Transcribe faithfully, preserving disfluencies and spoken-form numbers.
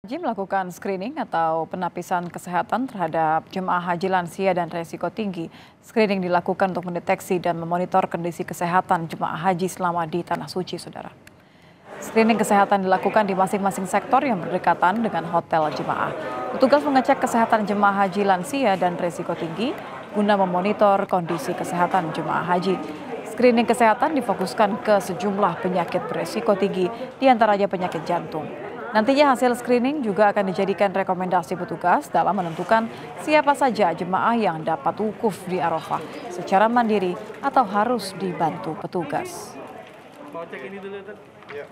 Haji melakukan screening atau penapisan kesehatan terhadap jemaah haji lansia dan resiko tinggi. Screening dilakukan untuk mendeteksi dan memonitor kondisi kesehatan jemaah haji selama di Tanah Suci, saudara. Screening kesehatan dilakukan di masing-masing sektor yang berdekatan dengan hotel jemaah. Petugas mengecek kesehatan jemaah haji lansia dan resiko tinggi guna memonitor kondisi kesehatan jemaah haji. Screening kesehatan difokuskan ke sejumlah penyakit beresiko tinggi, diantaranya penyakit jantung. Nantinya hasil screening juga akan dijadikan rekomendasi petugas dalam menentukan siapa saja jemaah yang dapat wukuf di Arafah secara mandiri atau harus dibantu petugas. Mau cek ini dulu, Tan? Ya.